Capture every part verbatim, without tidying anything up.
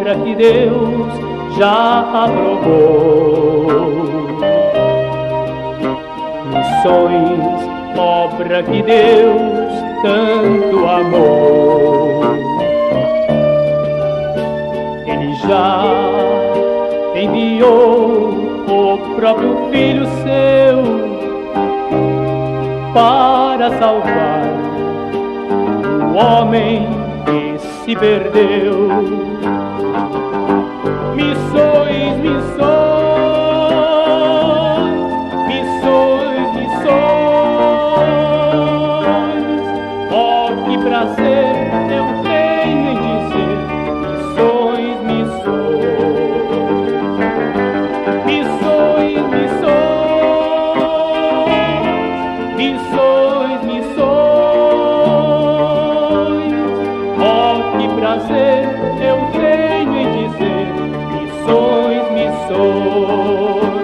obra que Deus já aprovou. Missões, obra que Deus tanto amou. Ele já enviou o próprio Filho seu para salvar o homem que se perdeu. Missões, missões, missões, missões. Oh, que prazer eu tenho em dizer missões, missões, missões, missões, missões, missões. Oh, que prazer eu tenho em dizer missões, missões.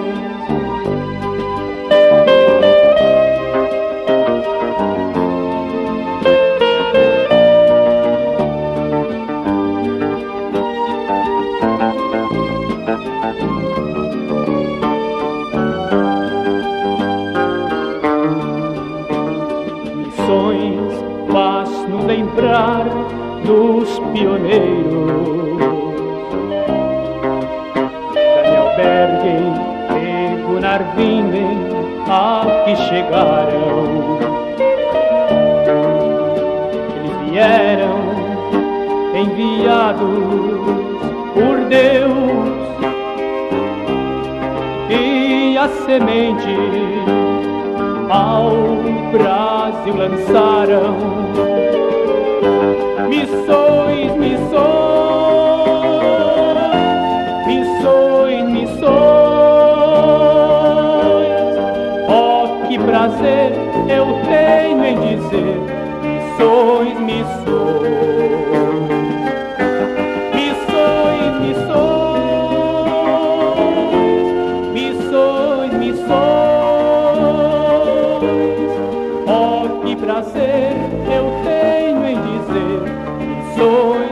Missões faz-nos lembrar dos pioneiros. Daniel Bergen e Gunnar Wingren aqui chegaram. Eles vieram enviados por Deus e a semente ao Brasil lançaram. Missões, missões, missões, missões. Oh, que prazer eu tenho em dizer missões, missões. Missões, missões, missões, missões. Oh, que prazer eu tenho em dizer missões.